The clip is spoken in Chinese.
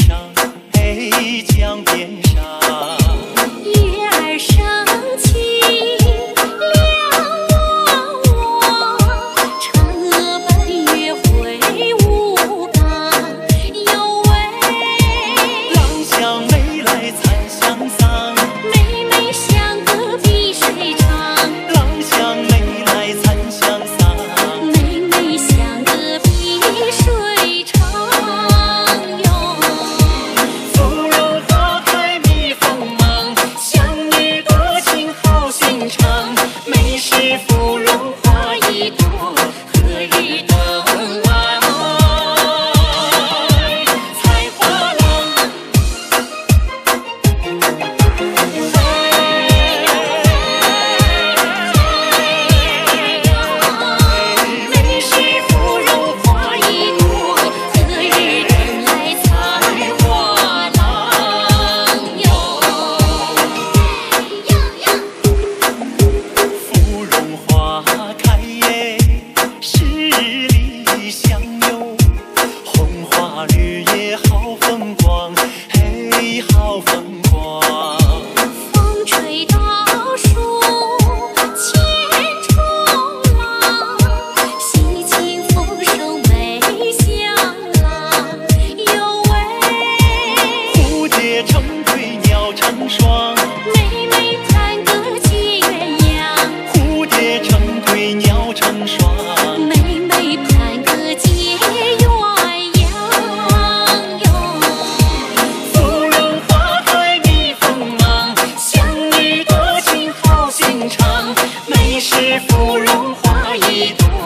上，哎，江边上。 月儿升起，两我嫦娥奔月回吴刚。有位郎相妹来参相桑， 妹妹相隔碧水长。 郎相妹来参相桑。 妹妹相隔碧水长哟。 芙蓉花开蜜蜂忙，相遇多情好心肠。美是芙蓉花一朵，何日等来采花郎？ 美是芙蓉花一朵，何日等来采花郎哟？ 芙蓉花开耶，十里香哟。红花绿叶好风光，嘿，好风光。 风吹稻树千重浪，喜庆丰收美香郎。有位蝴蝶成对鸟成双， 妹妹攀个结鸳鸯。 蝴蝶成对鸟成双。 妹妹攀个结鸳鸯哟。 芙蓉花开蜜蜂忙，相遇多情好心肠。美是芙蓉花一朵，